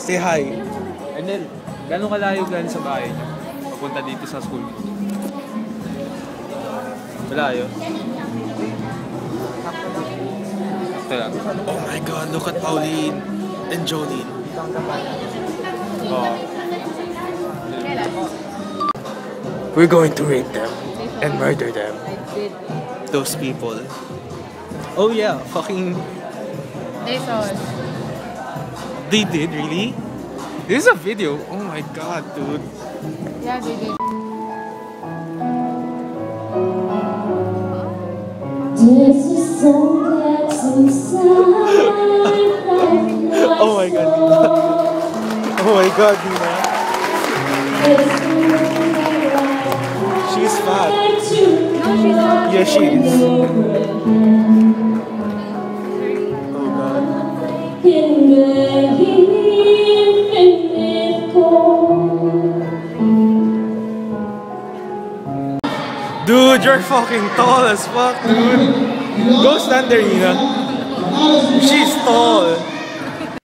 Say hi. And then, gano'ng kalayo galing sa bahay niyo? Papunta dito sa school. Malayo? Sakto lang. Oh my God, look at Pauline and Jolene. Oh. We're going to rape them and murder them. I did. Those people. Oh yeah, fucking... They saw us. They did, really? This is a video. Oh my God, dude. Yeah, they did. Oh my God, Nina. Oh my God, Nina. She's fat. No, she's not. Yeah, she is. Oh God. Dude, you're fucking tall as fuck, dude. Go stand there, Nina. She's tall.